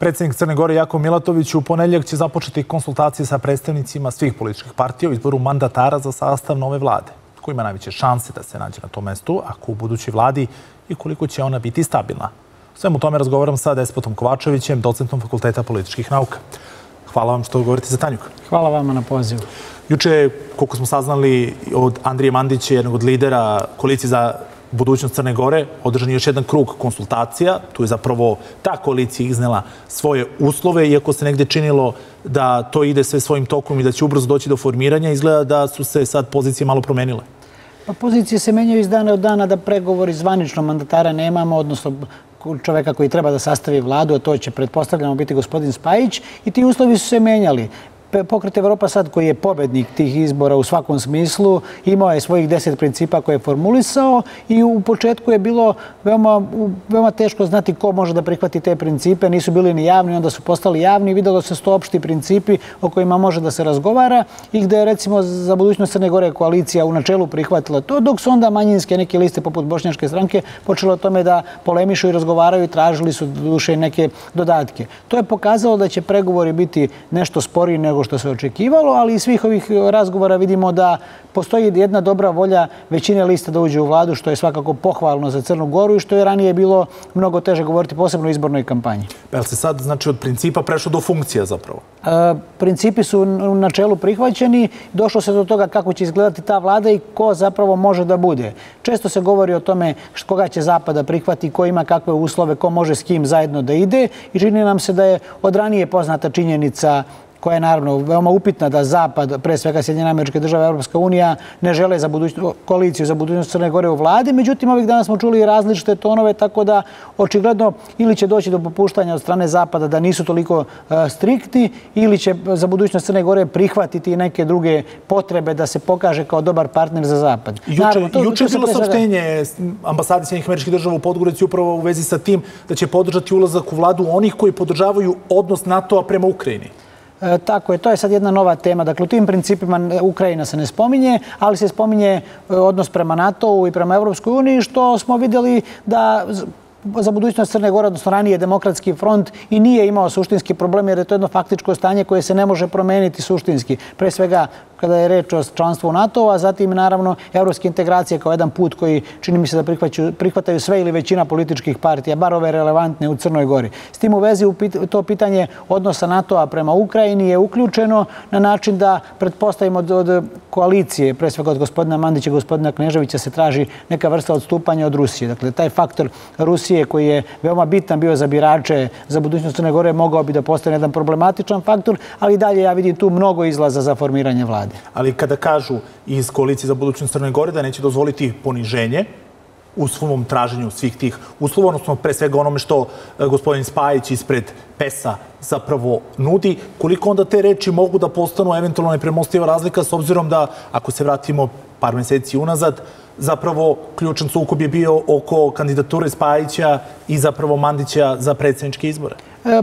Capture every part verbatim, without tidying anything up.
Predsjednik Crne Gore Jakov Milatović u ponedjeljak će započeti konsultacije sa predstavnicima svih političkih partija o izboru mandatara za sastav nove vlade. Ko ima najveće šanse da se nađe na tom mestu, ako u budućoj vladi i koliko će ona biti stabilna. O svemu tome razgovaram sa Despotom Kovačevićem, docentom Fakulteta političkih nauka. Hvala vam što govorite za Tanjuk. Hvala vama na pozivu. Juče, koliko smo saznali od Andrije Mandića, jednog od lidera koalicije za budućnost Crne Gore, održan je još jedan krug konsultacija. Tu je zapravo ta koalicija iznela svoje uslove, iako se negde činilo da to ide sve svojim tokom i da će ubrzo doći do formiranja, izgleda da su se sad pozicije malo promenile. Pa pozicije se menjaju iz dana od dana, da pregovori zvanično mandatara nemamo, odnosno čoveka koji treba da sastavi vladu, a to će pretpostavljamo biti gospodin Spajić, i ti uslovi su se menjali. Pokret Evropa sad, koji je pobednik tih izbora u svakom smislu, imao je svojih deset principa koje je formulisao i u početku je bilo veoma, veoma teško znati ko može da prihvati te principe. Nisu bili ni javni, onda su postali javni i videlo se sto opšti principi o kojima može da se razgovara i gde je recimo za budućnost Crne Gore koalicija u načelu prihvatila to, dok su onda manjinske neke liste poput Bošnjačke stranke počele o tome da polemišu i razgovaraju i tražili su duše neke dodatke. To je pokazalo da će pregovori biti nešto sporiji nego što se očekivalo, ali iz svih ovih razgovora vidimo da postoji jedna dobra volja većine lista da uđe u vladu, što je svakako pohvalno za Crnu Goru i što je ranije bilo mnogo teže govoriti, posebno o izbornoj kampanji. Jel se sad, znači, od principa prešlo do funkcija zapravo? E, principi su u načelu prihvaćeni, došlo se do toga kako će izgledati ta vlada i ko zapravo može da bude. Često se govori o tome koga će Zapada prihvati, ko ima kakve uslove, ko može s kim zajedno da ide i čini nam se da je od ranije poznata činjenica koja je naravno veoma upitna da Zapad, pre svega Sjedinjene Američke Države, Evropska unija, ne žele za koaliciju za budućnost Crne Gore u vladi. Međutim, ovih dana smo čuli različite tonove, tako da očigledno ili će doći do popuštanja od strane Zapada da nisu toliko striktni, ili će za budućnost Crne Gore prihvatiti neke druge potrebe da se pokaže kao dobar partner za Zapad. Juče je bilo saopštenje ambasade Sjedinjenih Američkih Država u Podgorici upravo u vezi sa tim da će podržati ulazak u vladu onih koji podržavaju odnos NATO-a prema Ukrajini. Tako je, to je sad jedna nova tema. Dakle, u tim principima Ukrajina se ne spominje, ali se spominje odnos prema NATO-u i prema Evropskoj uniji, što smo vidjeli da za budućnost Crne Gore, odnosno ranije Demokratski front, i nije imao suštinski problem, jer je to jedno faktičko stanje koje se ne može promeniti suštinski. Pre svega kada je reč o članstvu u NATO-u, a zatim naravno evropske integracije kao jedan put koji čini mi se da prihvataju sve ili većina političkih partija, bar ove relevantne u Crnoj Gori. S tim u vezi to pitanje odnosa NATO-a prema Ukrajini je uključeno na način da pretpostavimo od koalicije, pre svega od gospodina Mandića i gospodina Kneževića, se traži neka vrsta odstupanja od Rusije. Dakle, taj faktor Rusije koji je veoma bitan bio za birače za budućnost Crne Gore mogao bi da postane jedan problematičan faktor, ali dalje ja vidim tu mnogo izlaza za formiranje vlade. Ali kada kažu iz koalicije za budućnost Crne Gore da neće dozvoliti poniženje u svom traženju svih tih uslova, odnosno pre svega onome što gospodin Spajić ispred P E S-a zapravo nudi, koliko onda te reči mogu da postanu eventualno nepremostiva razlika, s obzirom da, ako se vratimo par meseci unazad, zapravo ključan sukob je bio oko kandidature Spajića i zapravo Mandića za predsjedničke izbore?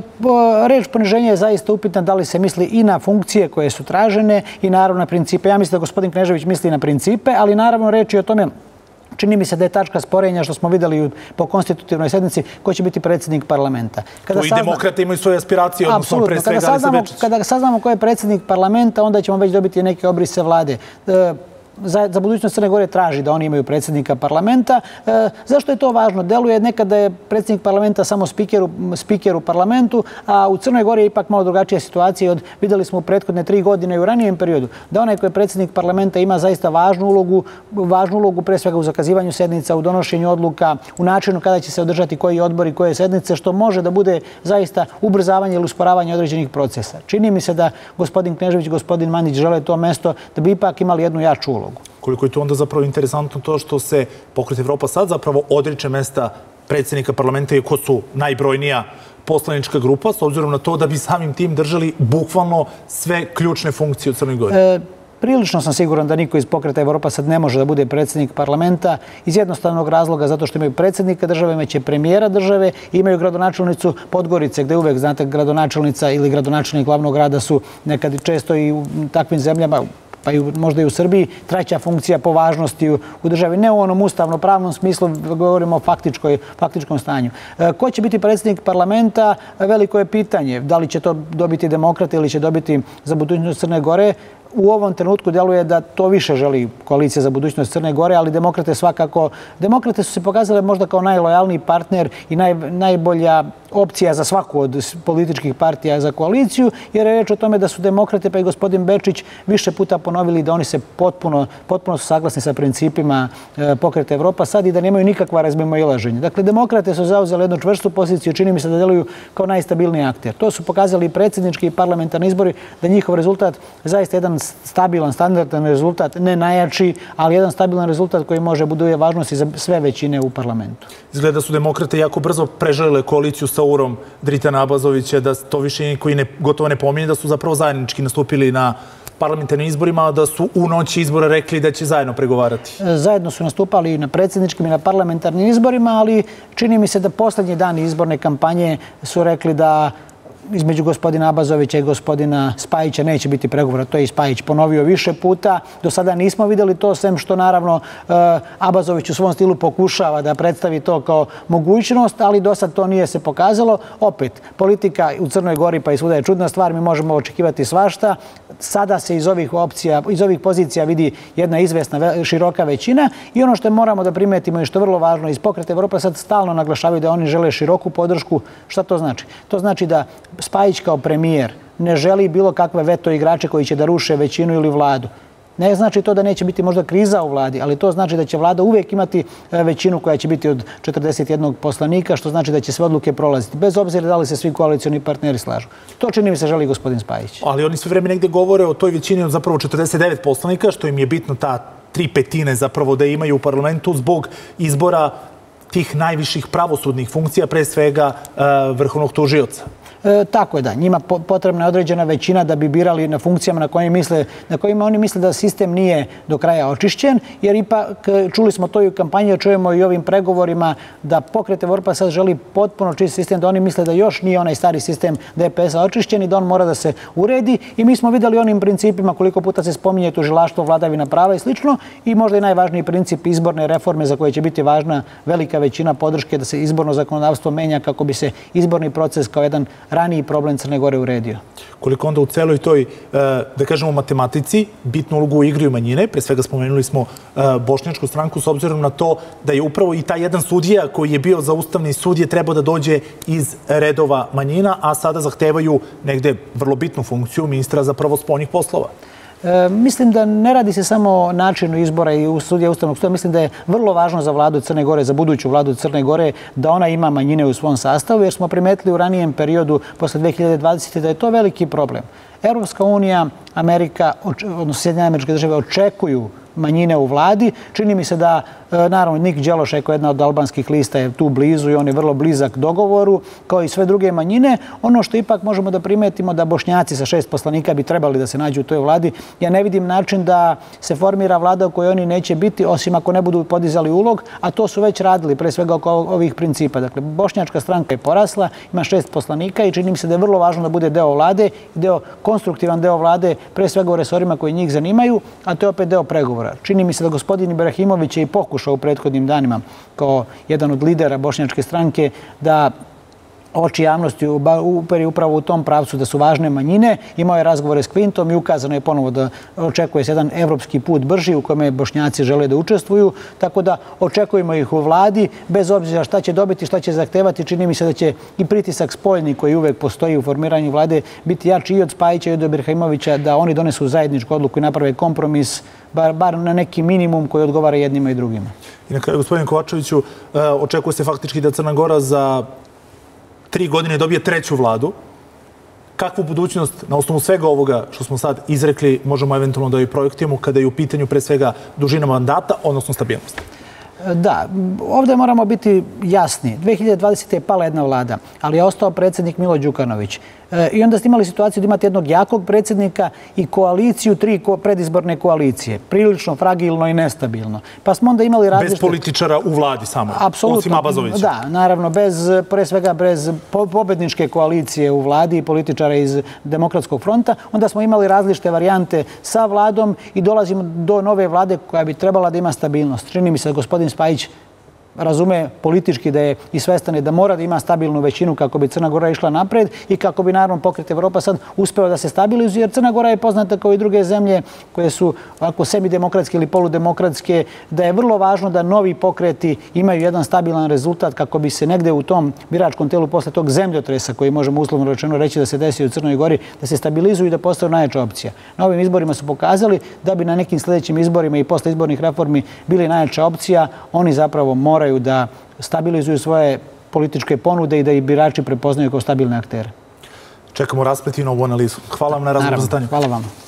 Reč poniženja je zaista upitna, da li se misli i na funkcije koje su tražene i naravno na principe. Ja mislim da gospodin Knežević misli na principe, ali naravno reč je o tome, čini mi se da je tačka sporenja, što smo vidjeli po konstitutivnoj sednici, ko će biti predsjednik parlamenta. Tu i demokrate imaju svoje aspiracije, odnosno pre svega ali se već... Kada saznamo ko je predsjednik parlamenta, onda ćemo već dobiti neke obrise vlade. Za budućnost Crne Gore traži da oni imaju predsjednika parlamenta. Zašto je to važno? Deluje nekada je predsjednik parlamenta samo spiker u parlamentu, a u Crnoj Gori je ipak malo drugačija situacija. Vidjeli smo u prethodne tri godine i u ranijem periodu da onaj koji je predsjednik parlamenta ima zaista važnu ulogu, važnu ulogu pre svega u zakazivanju sednica, u donošenju odluka, u načinu kada će se održati koji odbor i koje sednice, što može da bude zaista ubrzavanje ili usporavanje određenih procesa. Čini mi se da gospodin Knežević i gospodin Mandić žele to mesto da bi ipak imali jednu jaču ulogu. Koliko je to onda zapravo interesantno to što se Pokret Evropa sad zapravo odriče mesta predsjednika parlamenta i ko su najbrojnija poslanička grupa, s obzirom na to da bi samim tim držali bukvalno sve ključne funkcije u Crnoj Gori? E, prilično sam siguran da niko iz Pokreta Evropa sad ne može da bude predsjednik parlamenta iz jednostavnog razloga zato što imaju predsjednika države, imaće premijera države i imaju gradonačelnicu Podgorice, gde uvek, znate, gradonačelnica ili gradonačelnik glavnog grada su nekad često i u takvim zemljama pa i možda i u Srbiji, treća funkcija po važnosti u, u državi. Ne u onom ustavno-pravnom smislu, govorimo o faktičkoj, faktičkom stanju. E, ko će biti predsjednik parlamenta? Veliko je pitanje. Da li će to dobiti demokrate ili će dobiti za budućnost Crne Gore? U ovom trenutku djeluje da to više želi koalicija za budućnost Crne Gore, ali demokrate svakako, demokrate su se pokazale možda kao najlojalniji partner i naj, najbolja opcija za svaku od političkih partija za koaliciju, jer je reč o tome da su demokrate pa i gospodin Bečić više puta ponovili da oni se potpuno, potpuno su saglasni sa principima e, Pokreta Evropa sad i da nemaju nikakva razmimoilaženja. Dakle, demokrate su zauzeli jednu čvrstu poziciju, čini mi se da djeluju kao najstabilniji akter. To su pokazali i predsjednički i parlamentarni izbori, da njihov rezultat zaista jedan stabilan, standardan rezultat, ne najjači, ali jedan stabilan rezultat koji može buduje važnosti za sve većine u parlamentu. Izgleda da su demokrate jako brzo prežalile koaliciju sa Urom Dritana Abazovića, da to više koji ne, gotovo ne pominje, da su zapravo zajednički nastupili na parlamentarnim izborima, da su u noći izbora rekli da će zajedno pregovarati. Zajedno su nastupali i na predsjedničkim i na parlamentarnim izborima, ali čini mi se da posljednji dani izborne kampanje su rekli da između gospodina Abazovića i gospodina Spajića neće biti pregovora. To je i Spajić ponovio više puta. Do sada nismo vidjeli to, sem što naravno Abazović u svom stilu pokušava da predstavi to kao mogućnost, ali do sad to nije se pokazalo. Opet, politika u Crnoj Gori pa i svuda je čudna stvar, mi možemo očekivati svašta. Sada se iz ovih opcija, iz ovih pozicija vidi jedna izvesna široka većina i ono što moramo da primetimo i što je vrlo važno, iz Pokreta Evropa sad stalno naglašavaju da oni žele široku podršku. Šta to znači? To znači da Spajić kao premijer ne želi bilo kakve veto igrače koji će da ruše većinu ili vladu. Ne znači to da neće biti možda kriza u vladi, ali to znači da će vlada uvijek imati većinu koja će biti od četrdeset jednog poslanika, što znači da će sve odluke prolaziti, bez obzira da li se svi koalicioni partneri slažu. To čini mi se želi gospodin Spajić. Ali oni sve vreme negdje govore o toj većini od zapravo četrdeset devet poslanika, što im je bitno ta tri petine zapravo da imaju u parlamentu zbog izbora tih najviših pravosudnih funkcija, pre svega vrhovnog tužioca. E, tako je da, njima potrebna je određena većina da bi birali na funkcijama na kojima, misle, na kojima oni misle da sistem nije do kraja očišćen, jer ipak čuli smo to i u kampanji, čujemo i ovim pregovorima da Pokret Evropa sad želi potpuno čist sistem, da oni misle da još nije onaj stari sistem D P S-a očišćen i da on mora da se uredi i mi smo vidjeli onim principima koliko puta se spominje tužilaštvo, vladavina prava i slično i možda i najvažniji princip izborne reforme za koje će biti važna velika većina podrške da se izborno zakonodavstvo menja kako bi se izborni proces kao jedan raniji problem Crne Gore uredio. Koliko onda u celoj toj, da kažemo, matematici, bitnu ulogu igraju manjine, pre svega spomenuli smo Bošnjačku stranku, s obzirom na to da je upravo i taj jedan sudija koji je bio za ustavni sud je trebao da dođe iz redova manjina, a sada zahtevaju negde vrlo bitnu funkciju ministra za pravo spoljnih poslova. E, mislim da ne radi se samo o načinu izbora i sudija Ustavnog suda. Mislim da je vrlo važno za vladu Crne Gore, za buduću vladu Crne Gore, da ona ima manjine u svom sastavu, jer smo primetili u ranijem periodu, posle dve hiljade dvadesete. da je to veliki problem. Europska unija, Amerika, odnosno Sjedinjene Američke Države očekuju manjine u vladi. Čini mi se da, naravno, Nik Đelošek, kao jedna od albanskih lista, je tu blizu i on je vrlo blizak dogovoru, kao i sve druge manjine. Ono što ipak možemo da primetimo da Bošnjaci sa šest poslanika bi trebali da se nađu u toj vladi. Ja ne vidim način da se formira vlada u kojoj oni neće biti, osim ako ne budu podizali ulog, a to su već radili, pre svega oko ovih principa. Dakle, Bošnjačka stranka je porasla, ima šest poslanika i čini mi se da je vrlo važno da bude deo vlade, deo, konstruktivan deo vlade, pre svega u resorima koji njih zanimaju, a to je opet deo pregovora. Čini mi se da gospodin Ibrahimović je i pokušao u prethodnim danima kao jedan od lidera Bošnjačke stranke da oči javnosti uperi upravo u tom pravcu da su važne manjine. Imao je razgovore s Kvintom i ukazano je ponovo da očekuje se jedan evropski put brži u kome Bošnjaci žele da učestvuju. Tako da očekujemo ih u vladi, bez obzira šta će dobiti, šta će zahtevati. Čini mi se da će i pritisak spoljni koji uvek postoji u formiranju vlade biti jači i od Spajića i od Ibrahimovića da oni donesu zajedničku odluku i naprave kompromis, bar, bar na neki minimum koji odgovara jednima i drugima. I na kraju, gospodine Kovačeviću, očekuje se faktički da Crna Gora za tri godine dobije treću vladu. Kakvu budućnost, na osnovu svega ovoga što smo sad izrekli, možemo eventualno da joj projektujemo kada je u pitanju pre svega dužina mandata, odnosno stabilnost? Da, ovdje moramo biti jasni. dve hiljade dvadesete. je pala jedna vlada, ali je ostao predsjednik Milo Đukanović. I onda ste imali situaciju da imate jednog jakog predsjednika i koaliciju, tri predizborne koalicije. Prilično fragilno i nestabilno. Pa smo onda imali različite... Bez političara u vladi samo, osim Abazovića. Da, naravno, bez, pre svega bez pobedničke koalicije u vladi i političara iz Demokratskog fronta. Onda smo imali različite varijante sa vladom i dolazimo do nove vlade koja bi trebala da ima stabilnost. Čini mi se da gospodin Spajić razume politički da je i svestan je da mora da ima stabilnu većinu kako bi Crna Gora išla napred i kako bi naravno Pokret Evropa sad uspeo da se stabilizuje, jer Crna Gora je poznata kao i druge zemlje koje su ovako semidemokratske ili poludemokratske, da je vrlo važno da novi pokreti imaju jedan stabilan rezultat kako bi se negde u tom biračkom telu posle tog zemljotresa koji možemo uslovno rečeno reći da se desi u Crnoj Gori, da se stabilizuju i da postanu najjača opcija. Na ovim izborima su pokazali da bi na nekim sljedećim izborima i posle izbornih reformi bili najjača opcija, oni zapravo moraju da stabilizuju svoje političke ponude i da ih birači prepoznaju kao stabilne aktere. Čekamo rasplet i novu analizu. Hvala vam na razgovor za stanje. Hvala vam.